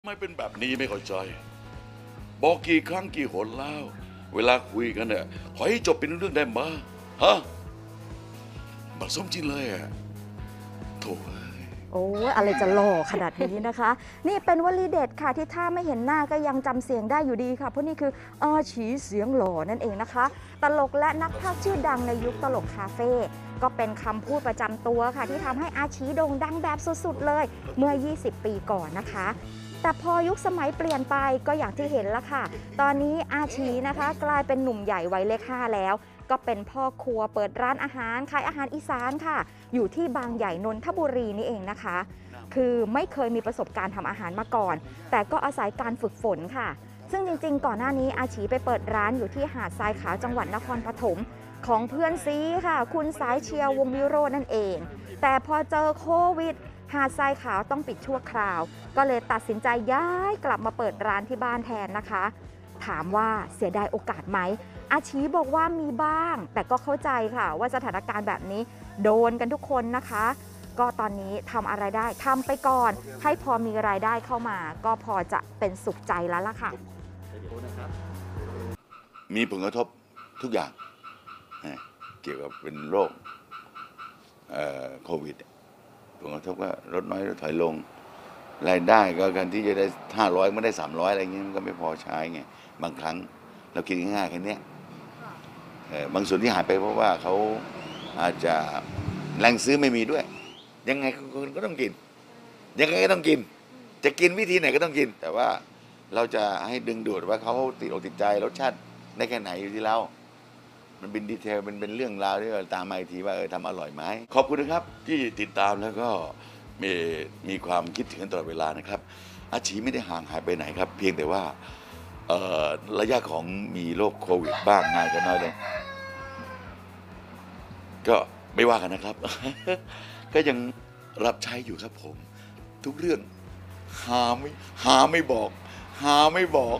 ไม่เป็นแบบนี้ไม่เข้าใจบอกกี่ครั้งกี่หนแล้ว เวลาคุยกันเนี่ยขอให้จบเป็นเรื่องได้มาฮะบักสมจริงเลยอ่ะโถ่โอ้อะไรจะหล่อขนาดนี้นะคะ นี่เป็นวลีเด็ดค่ะที่ถ้าไม่เห็นหน้าก็ยังจำเสียงได้อยู่ดีค่ะเพราะนี่คืออาชีเสียงหล่อนั่นเองนะคะ ตลกและนักพากย์ชื่อดังในยุคตลกคาเฟ่ก็เป็นคำพูดประจำตัวค่ะที่ทำให้อาชีโด่งดังแบบสุดๆเลยเมื่อ 20 ปีก่อนนะคะ แต่พอยุคสมัยเปลี่ยนไปก็อย่างที่เห็นแล้วค่ะ ตอนนี้อาชีนะคะกลายเป็นหนุ่มใหญ่วัยเลข 5 แล้ว ก็เป็นพ่อครัวเปิดร้านอาหารขายอาหารอีสานค่ะ อยู่ที่บางใหญ่นนทบุรีนี่เองนะคะ คือไม่เคยมีประสบการณ์ทำอาหารมาก่อน แต่ก็อาศัยการฝึกฝนค่ะ ซึ่งจริงๆก่อนหน้านี้อาชีไปเปิดร้านอยู่ที่หาดทรายขาวจังหวัดนครปฐมของเพื่อนซีค่ะ คุณสายเชียร์วงวิโรจน์นั่นเอง แต่พอเจอโควิดหาดทรายขาวต้องปิดชั่วคราว ก็เลยตัดสินใจย้ายกลับมาเปิดร้านที่บ้านแทนนะคะ ถามว่าเสียดายโอกาสไหมอาชีบอกว่ามีบ้าง แต่ก็เข้าใจค่ะว่าสถานการณ์แบบนี้โดนกันทุกคนนะคะ ก็ตอนนี้ทำอะไรได้ทำไปก่อน ให้พอมีรายได้เข้ามา ก็พอจะเป็นสุขใจแล้วล่ะค่ะมีผลกระทบทุกอย่างเกี่ยวกับเป็นโรคโควิดผลกระทบก็ลดน้อยลดถอยลงรายได้ก็การที่จะได้500ไม่ได้300อะไรเงี้ยมันก็ไม่พอใช้ไงบางครั้งเราคิดง่ายๆแค่นี้บางส่วนที่หายไปเพราะว่าเขาอาจจะแรงซื้อไม่มีด้วยยังไงคนก็ต้องกินยังไงก็ต้องกินจะกินวิธีไหนก็ต้องกินแต่ว่าเราจะให้ดึงดูดว่าเขาติดอกติดใจรสชาติได้แค่ไหนอยู่ที่เรามันเป็นดีเทลเป็นเรื่องราวที่เราตามมาอีกทีว่าทำอร่อยไหมขอบคุณนะครับที่ติดตามแล้วก็มีความคิดถึงกันตลอดเวลานะครับอาชีไม่ได้ห่างหายไปไหนครับเพียงแต่ว่าระยะของมีโรคโควิดบ้างงานก็น้อยลงก็ไม่ว่ากันนะครับ ก็ยังรับใช้อยู่ครับผมทุกเรื่องหาไม่บอก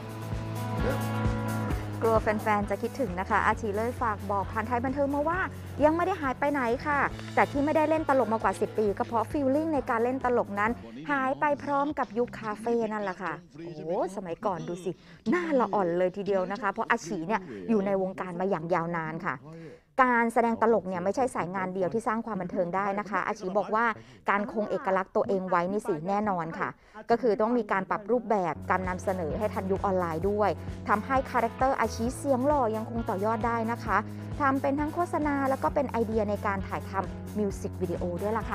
กลัวแฟนๆ จะคิดถึงนะคะ อาชีเลยฝากบอกผ่านไทยบันเทิงมาว่ายังไม่ได้หายไปไหนค่ะ แต่ที่ไม่ได้เล่นตลกมากว่า 10 ปีก็เพราะฟีลลิ่งในการเล่นตลกนั้น หายไปพร้อมกับยุคคาเฟ่นั่นแหละค่ะ โอ้โห สมัยก่อนดูสิ หน้าละอ่อนเลยทีเดียวนะคะ เพราะอาชีเนี่ยอยู่ในวงการมาอย่างยาวนานค่ะ การแสดงตลกเนี่ยไม่ใช่สายงานเดียวที่สร้างความบันเทิงได้นะคะ อาชีบอกว่าการคงเอกลักษณ์ตัวเองไว้นี่สิแน่นอนค่ะ ก็คือต้องมีการปรับรูปแบบการนำเสนอให้ทันยุคออนไลน์ด้วยทำให้คาแรคเตอร์อาชีเสียงหล่อยังคงต่อยอดได้นะคะทำเป็นทั้งโฆษณาแล้วก็เป็นไอเดียในการถ่ายทำมิวสิกวิดีโอด้วยล่ะค่ะ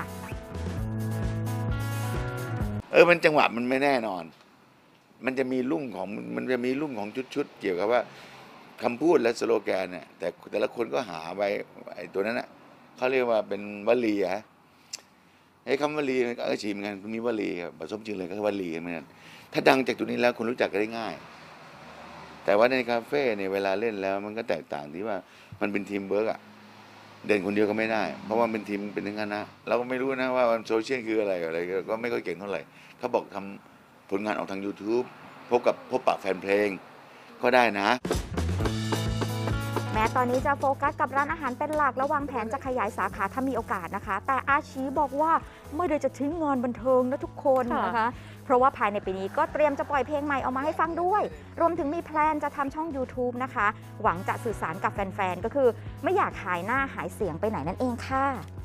มันจังหวะมันไม่แน่นอนมันจะมีรุ่งของชุดเกี่ยวกับว่าคำพูดและสโลแกนเนี่ยแต่ละคนก็หาไว้ไอ้ตัวนั้นน่ะเขาเรียกว่าเป็นวลีฮะไอ้คำวลีมันก็อาชีพเหมือนกันมีวลีผสมจริงเลยก็วลีเหมือนกันถ้าดังจากตัวนี้แล้วคนรู้จักกันได้ง่ายแต่ว่าในคาเฟ่เนี่ยเวลาเล่นแล้วมันก็แตกต่างที่ว่ามันเป็นทีมเวิร์กอะเด่นคนเดียวก็ไม่ได้เพราะว่าเป็นทีมเป็นทั้งคณะเราก็ไม่รู้นะว่าโซเชียลคืออะไรก็ไม่ค่อยเก่งเท่าไหร่เขาบอกทำผลงานออกทาง YouTube พบปะแฟนเพลงก็ได้นะแม้ตอนนี้จะโฟกัสกับร้านอาหารเป็นหลักและวางแผนจะขยายสาขาถ้ามีโอกาสนะคะ แต่อาชีบอกว่าไม่ได้จะทิ้งงานบันเทิงนะทุกคนนะคะเพราะว่าภายในปีนี้ก็เตรียมจะปล่อยเพลงใหม่ออกมาให้ฟังด้วยรวมถึงมีแพลนจะทำช่อง YouTube นะคะหวังจะสื่อสารกับแฟนๆก็คือไม่อยากหายหน้าหายเสียงไปไหนนั่นเองค่ะ